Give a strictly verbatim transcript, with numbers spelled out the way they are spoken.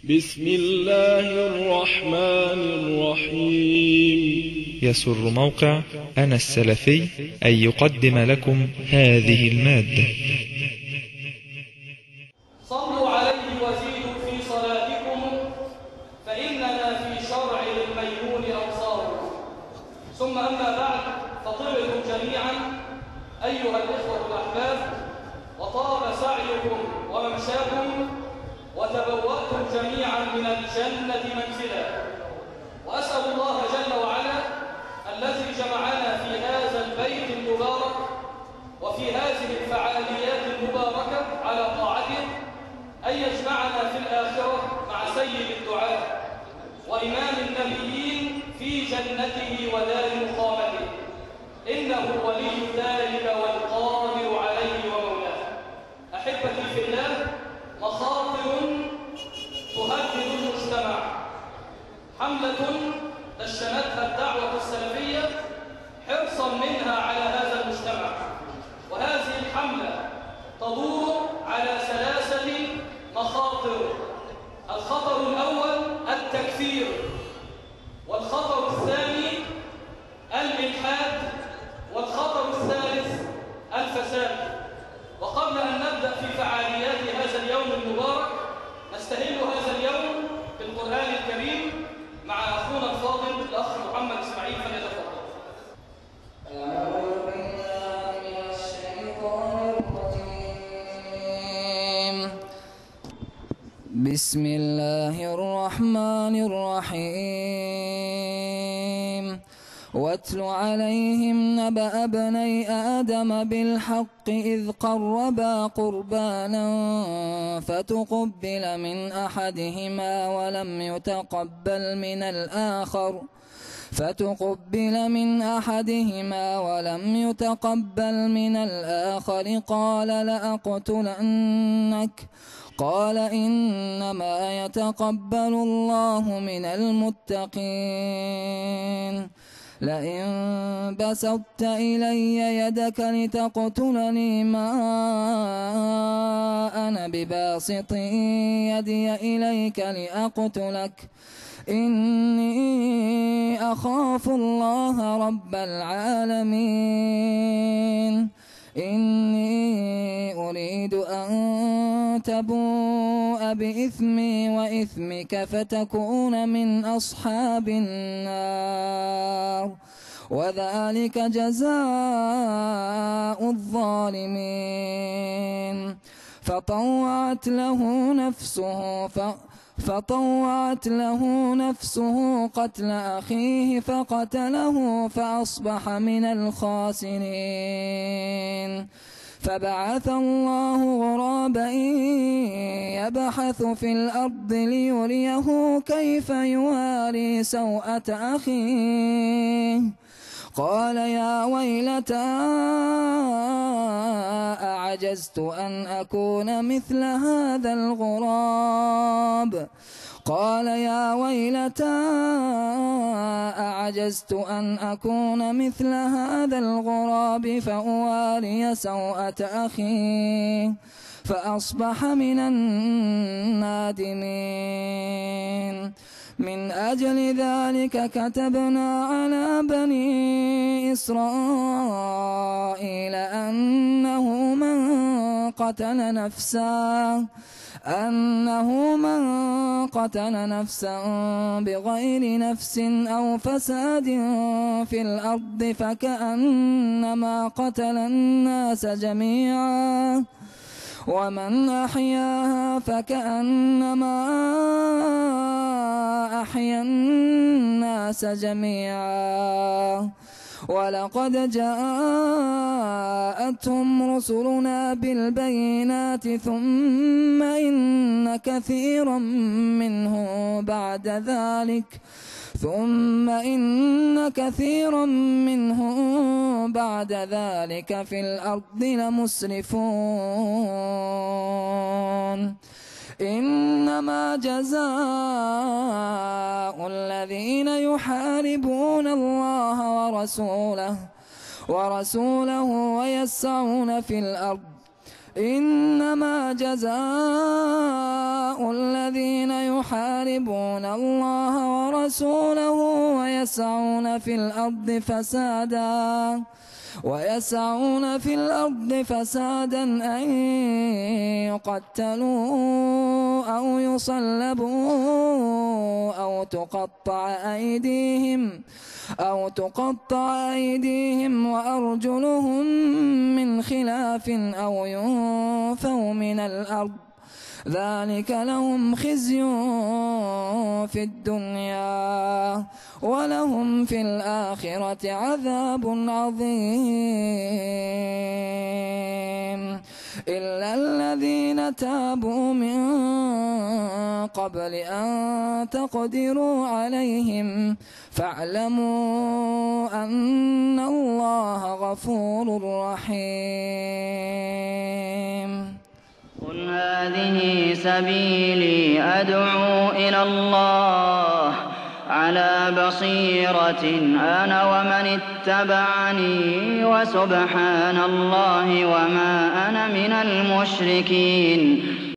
بسم الله الرحمن الرحيم. يسر موقع أنا السلفي أن يقدم لكم هذه المادة. صلوا عليه وزيدوا في صلاتكم فإننا في شرع الميمون أوصار. ثم أما بعد، فطبتم جميعا أيها الإخوة الأحباب، وطاب سعيكم وممشاكم، وتبوأتم جميعا من الجنة منزلا. وأسأل الله جل وعلا الذي جمعنا في هذا البيت المبارك وفي هذه الفعاليات المباركة على طاعته أن يجمعنا في الآخرة مع سيد الدعاء وإمام النبيين في جنته ودار مقامته، إنه ولي ذلك والقادر عليه ومولاه. أحبتي في الله، مخاطر تهدد المجتمع، حملة دشنتها الدعوة السلفية حرصا منها على هذا المجتمع، وهذه الحملة تدور على ثلاثة مخاطر. الخطر الأول التكفير، والخطر الثاني الإلحاد، والخطر الثالث الفساد. وقبل أن نبدأ في فعاليات هذا اليوم المبارك، نستهل هذا اليوم بالقرآن الكريم مع أخونا الفاضل الأخ محمد إسماعيل، فليتفضل. أعوذ بالله من الشيطان الرجيم. بسم الله الرحمن الرحيم. واتل عليهم نبأ ابني آدم بالحق إذ قربا قربانا فتقبل من أحدهما ولم يتقبل من الآخر فتقبل من أحدهما ولم يتقبل من الآخر قال لأقتلنك قال إنما يتقبل الله من المتقين. لئن بسطت إلي يدك لتقتلني ما أنا بباسط يدي إليك لأقتلك إني أخاف الله رب العالمين. إني أريد أن تبوء بإثمي وإثمك فتكون من أصحاب النار، وذلك جزاء الظالمين. فطوعت له نفسه ف فطوعت له نفسه قتل أخيه فقتله فأصبح من الخاسرين. فبعث الله غرابا يبحث في الأرض ليريه كيف يواري سوءة أخيه. قال يا ويلتى أعجزت أن أكون مثل هذا الغراب قال يا ويلتى أعجزت أن أكون مثل هذا الغراب فأواري سوءة أخي فأصبح من النادمين. من أجل ذلك كتبنا على بني إسرائيل أنه من قتل نفسا أنه من قتل نفسا بغير نفس أو فساد في الأرض فكأنما قتل الناس جميعا ومن أحياها فكأنما أحيا الناس جميعا. ولقد جاءتهم رسلنا بالبينات ثم إن كثيرا منهم بعد ذلك ثم إن كثيرا منهم بعد ذلك في الأرض لمسرفون. إنما جزاء الذين يحاربون الله ورسوله ورسوله ويسعون في الأرض إنما جزاء الذين يحاربون الله ورسوله ويسعون في الأرض فسادا ويسعون في الأرض فسادا أن يقتلوا أو يصلبوا أو تقطع أيديهم أو تقطع أيديهم وأرجلهم من خلاف أو ينفوا من الأرض ذلك لهم خزي في الدنيا ولهم في الآخرة عذاب عظيم إلا الذين تابوا من قبل أن تقدروا عليهم فاعلموا أن الله غفور رحيم. قل هذه سبيلي أدعو إلى الله على بصيرة أنا ومن اتبعني وسبحان الله وما أنا من المشركين.